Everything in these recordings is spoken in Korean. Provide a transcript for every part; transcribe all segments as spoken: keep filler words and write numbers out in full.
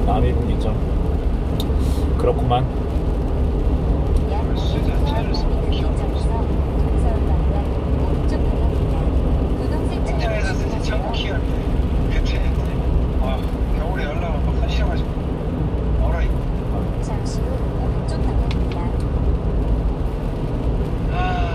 남의 분기점. 그렇구만. 인터넷에서 사진 참고 키웠네. 그때 아 겨울에 연락 막 손실해가지고 얼어 있고. 잠시 후 오른쪽 방향입니다. 아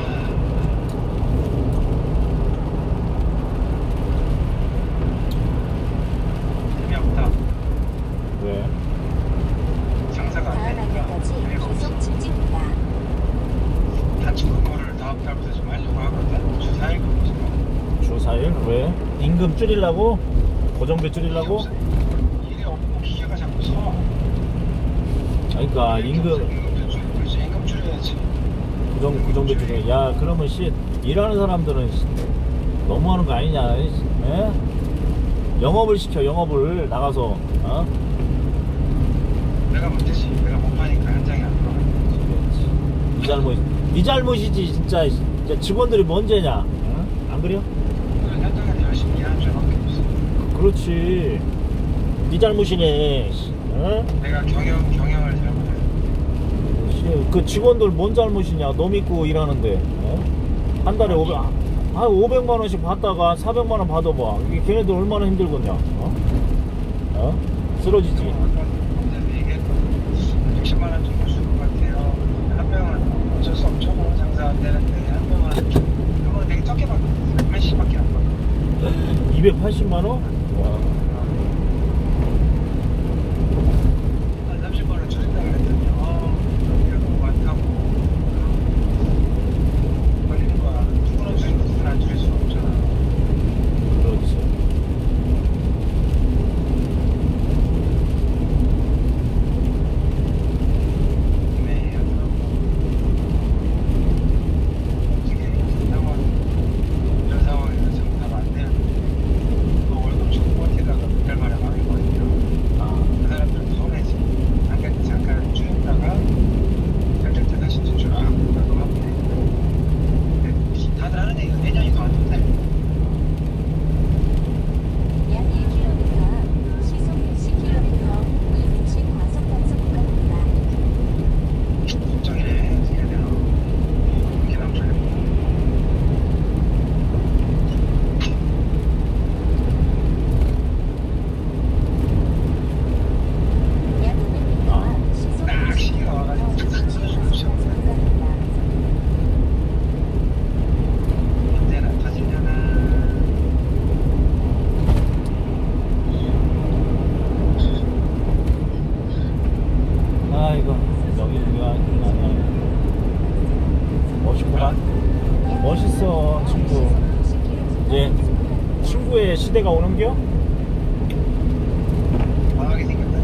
재미없다. 왜? 장사가 안 다음 되니까 안내까지 재미가 없어. 계속 직진입니다. 단축 근무를 다음 달부터 좀 하려고 하거든. 주 사 일 근무 좀. 주 사 일? 왜? 임금 줄이려고? 고정비 줄이려고? 일이 없고 기계가 자꾸 서. 그러니까 임금 임금도 줄, 그렇지 임금 줄여야지. 고정, 고정비 줄이. 야 그러면 씨 일하는 사람들은 씨, 너무하는 거 아니냐? 씨, 에? 영업을 시켜. 영업을 나가서. 어? 내가 문제지. 내가 못 파니까 현장에 안 들어가. 네 잘못. 네 잘못이지 진짜. 진짜 직원들이 뭔 죄냐? 어? 안 그래요? 현장에서 열심히 일하는 줄밖에 없어. 그렇지. 네 잘못이네. 어? 내가 경영 경영을 잘못해. 씨, 그 직원들 뭔 잘못이냐? 너 믿고 일하는데. 어? 한 달에 오백, 아, 오백만 원씩 받다가 사백만 원 받아봐. 이게 걔네들 얼마나 힘들겠냐? 어? 어? 쓰러지지. 근데 이게 육십만 원 정도 줄 것 같아요. 한 명은 어쩔 수 없죠. 뭐 장사 안 되는데 한 명은 그거는 되게 적게 받거든. 팔십밖에 안 받거든. 이백팔십만 원? 와. 한 삼십만 원 줄인다 그랬더니 어 이거 너무 많다고 걸리는 거야. 누구는 줄이고 누구는 안 줄일 수 없잖아. 그렇지. 매일 하더라고. 어떻게 이 상황 이런 상황에서 장사가 안 되는데 너 월급 주고 버티다가 몇 달 만에 망해버리면 아, 그 사람들은 서운해지. 잠깐 잠깐 줄였다가 결정 때 다시 진출아 라고 하면 돼. 근데 다들 하는 얘기가 내년이 더 안 좋대. 약 일 킬로미터, 시속 육십 킬로미터, 이행시 과속 단속 구간입니다. 걱정이네. 어떻게 해야 되나. 이렇게 남자를 약 오백 미터, 시속 딱 육십 시기가 와가지고 킬로미터, 탁 이행시 끊어주고 과속 싶어. 단속 구간입니다. 언제나 터지려나. 아이고 여기가 아니야. 멋있구만. 멋있어 친구. 이제 친구의 시대가 오는겨? 망하게 생겼다.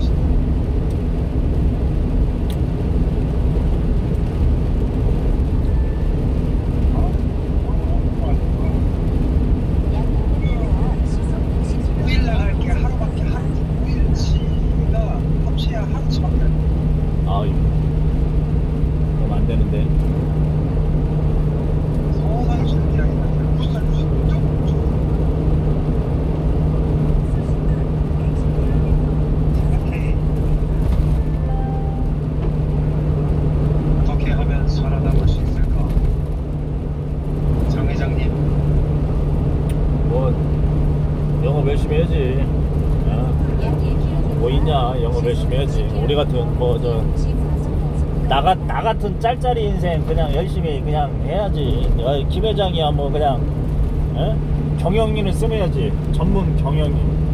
약 오백 미터, 시속 육십 오 일 나갈 게 킬로미터. 하루밖에 하루 오 일치가 합쳐야 하루치밖에 안 돼. 아이 그럼 안 되는데. 서서히 주는 게 아니라 그냥 무슨 무슨 좀 생각해. 어떻게 하면 살아남을 수 있을까? 정 회장님. 뭐 영업 열심히 해야지. 어? 약 일 킬로미터, 뭐 있냐, 영업 열심히 해야지. 우리 같은 뭐 저 나, 나 같은 짤짤이 인생 그냥 열심히 그냥 해야지. 야, 김 회장이야 뭐 그냥 에? 경영인을 쓰면야지. 전문 경영인.